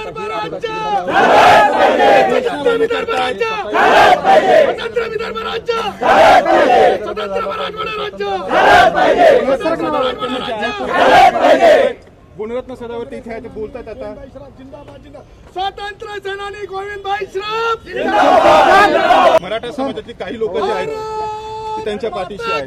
विदर्भ राज्य विदर्भ राज्य स्वतंत्र विदर्भ राज्य स्वतंत्र मराठवाडा राज्य गुणरत्न सदावर्ती इथे ते बोलतात आता स्वातंत्र्य सेनानी गोविंदभाई श्रॉफ मराठा समाजातली काही लोक जे आहेत ते त्यांच्या पाठीशी आहेत।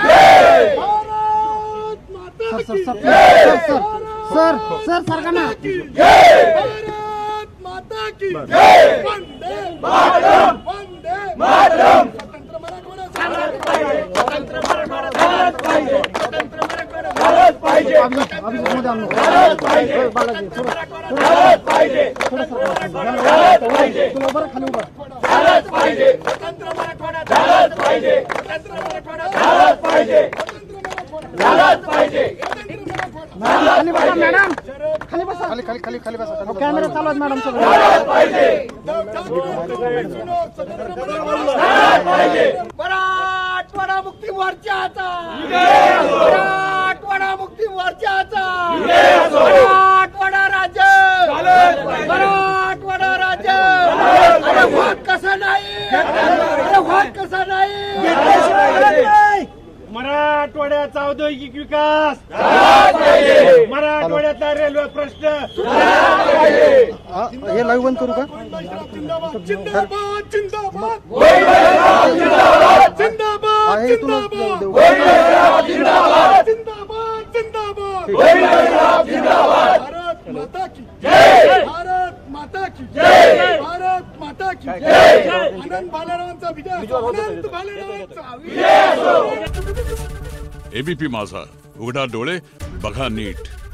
सर सरकारना भारत माता की जय वंदे मातरम वंदे मातरम स्वतंत्र मराठवाडा स्वतंत्र मराठवाडा भारत पाहिजे स्वतंत्र मराठवाडा भारत पाहिजे भारत पाहिजे भारत पाहिजे भारत पाहिजे तुला बरं खाली उभा भारत पाहिजे स्वतंत्र मराठवाडा भारत पाहिजे स्वतंत्र मराठवाडा भारत पाहिजे भारत पाहिजे खाली बसा मॅडम खाली बसा खाली खाली खाली खाली बसा कॅमेरा चालू आहे मॅडम सगळं भारत पाहिजे मराठवाडा मुक्ती मोर्चाचा मराठवाडा मुक्ती मोर्चाचा मराठवाडा राज्य मराठवाडा राज्य अरे वाद कसा नाही अरे वाद कसा नाही मराठवाड्याचा औद्योगिक विकास मराठवाड्यातला रेल्वे प्रश्न हे लाईव्ह बंद करू का? जिंदाबाद जिंदाबाद जिंदाबाद आहे तुला जिंदाबाद जिंदाबाद भारत माता की जय भारत माता की जय भारत माता की जय आनंद भालेरावांचा विजय आनंद भालेरावांचा विजय एबीपी माझा, उघडा डोळे बघा नीट।